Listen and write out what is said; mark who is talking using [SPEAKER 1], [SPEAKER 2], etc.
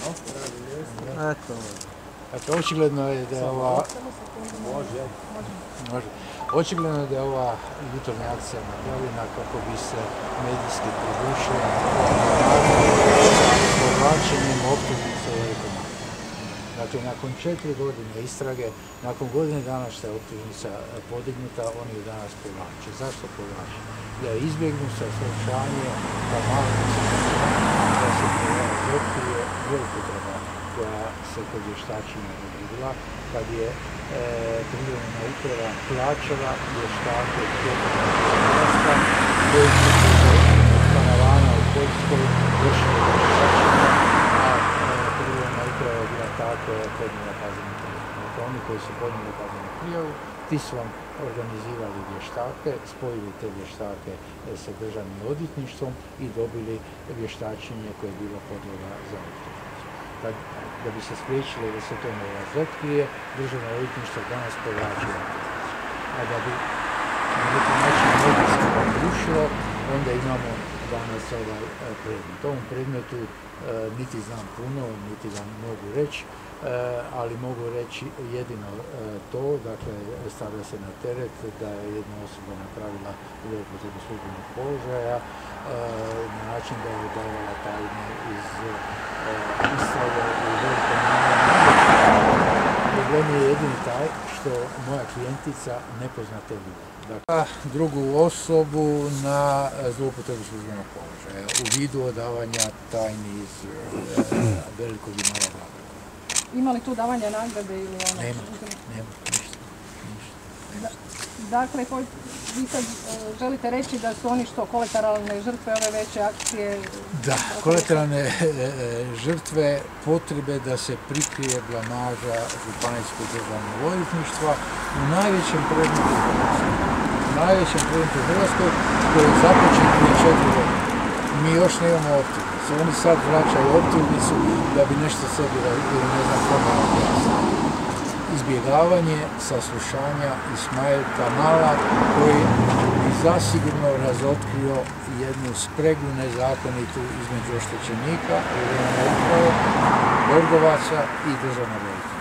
[SPEAKER 1] Eto.
[SPEAKER 2] Dakle, očigledno je da je ova... Očigledno je da je ova jutarnja akcija napravljena kako bi se medijski pridušila povlačenjem optužnice velikog. Dakle, nakon 4 godine istrage, nakon godine dana što je optužnica podignuta, oni ju danas povlače. Zašto povlače? Da je izbjegnu saslušanje, da se otkrije zloupotreba koja se kod vještačenja dogodila, kad je privremena uprava plaćala vještake tijekom Hrvatska, koji su od karavana u Poljskoj vršili vještačenja, a privremena uprava je bila ta koja je podnijela kaznenu prijavu. Dakle, oni koji su podnijeli kaznenu prijavu, ti su vam organizirali vještake, spojili te vještake sa državnim odvjetništvom i dobili vještačenje koje je bilo podloga za optužnicu. Da bi se spriječilo da se to ne razotkrije, državno odvjetništvo danas povlači optužnicu. A da bi na neki način medijski rušilo, onda imamo danas ovaj predmet. Ovom predmetu niti znam puno, niti vam mogu reći, ali mogu reći jedino to, dakle, stavlja se na teret da je jedna osoba napravila zloupotrebu službenog položaja na način da je davala tajne iz istrage u velikom namjeru. Problem je jedini taj što moja klijentica ne pozna te ljude. Dakle, drugu osobu na zloupotrebu službenog položaja u vidu odavanja tajni iz velikog i malog Zagreba.
[SPEAKER 3] Ima li tu davanja nagrade ili ono?
[SPEAKER 2] Nema, ništa.
[SPEAKER 3] Dakle, vi sad želite reći da su oni što, kolateralne žrtve ove veće akcije? Da,
[SPEAKER 2] kolateralne žrtve potrebe da se prikrije blamaža županijskog državnog odvjetništva u najvećem predmetu Hrvatskoj. U najvećem predmetu Hrvatskoj koji je započet prije 4 godine. Mi još nemamo optužnicu. Oni sad vraćaju optužnicu da bi nešto sebi ili ne znam kome objasnili. Izbjegavanje saslušanja Ismail Kamala koji bi zasigurno razotkrio jednu spregu nezakonitu između oštećenika, privremene uprave, Borgovaca i državnog odvjetništva.